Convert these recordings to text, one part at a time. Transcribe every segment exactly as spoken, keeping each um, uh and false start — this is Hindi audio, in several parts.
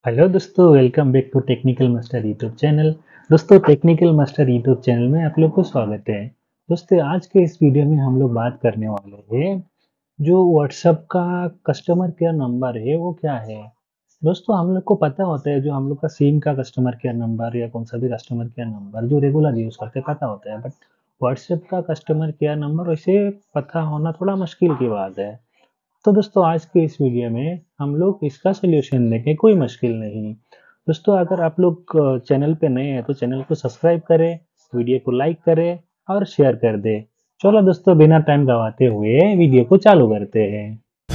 हेलो दोस्तों, welcome back to Technical Master YouTube channel. दोस्तों, टेक्निकल मास्टर यूट्यूब चैनल में आप लोग को स्वागत है। दोस्तों, आज के इस वीडियो में हम लोग बात करने वाले हैं जो व्हाट्सएप का कस्टमर केयर नंबर है वो क्या है। दोस्तों, हम लोग को पता होता है जो हम लोग का सिम का कस्टमर केयर नंबर या कौन सा भी कस्टमर केयर नंबर जो रेगुलर यूज करते पता होता है, बट व्हाट्सएप का कस्टमर केयर नंबर वैसे पता होना थोड़ा मुश्किल की बात है। तो दोस्तों, आज के इस वीडियो में हम लोग इसका सलूशन देखें, कोई मुश्किल नहीं। दोस्तों, अगर आप लोग चैनल पे नए हैं तो चैनल को सब्सक्राइब करें, वीडियो को लाइक करें और शेयर कर दें। चलो दोस्तों, बिना टाइम गवाते हुए वीडियो को चालू करते हैं।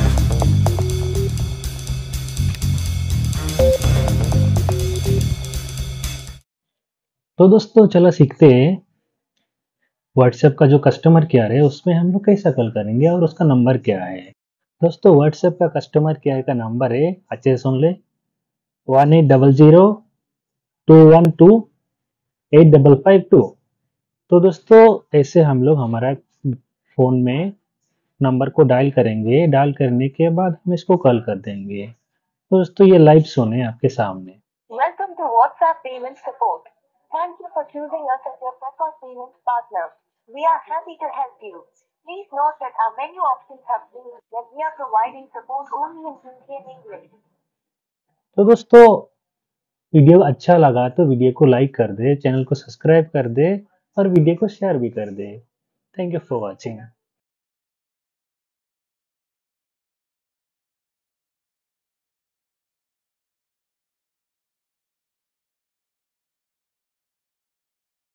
तो दोस्तों, चलो सीखते हैं व्हाट्सएप का जो कस्टमर केयर है उसमें हम लोग कैसा कॉल करेंगे और उसका नंबर क्या है। दोस्तों, व्हाट्सएप का कस्टमर केयर का नंबर है, अच्छे से सुन ले, one eight double zero two one two eight double five two. तो दोस्तों, ऐसे हम लोग हमारा फ़ोन में नंबर को डायल करेंगे, डायल करने के बाद हम इसको कॉल कर देंगे। तो दोस्तों, ये लाइव सुने आपके सामने। Welcome to WhatsApp Payment Support. Thank you for choosing us as your preferred payment partner. We are happy to help you. Please note that our menu options have changed, that we are providing support only in Hindi and English. तो दोस्तों, वीडियो अच्छा लगा तो वीडियो को लाइक कर दे, चैनल को सब्सक्राइब कर दे और वीडियो को शेयर भी कर दे। Thank you for watching.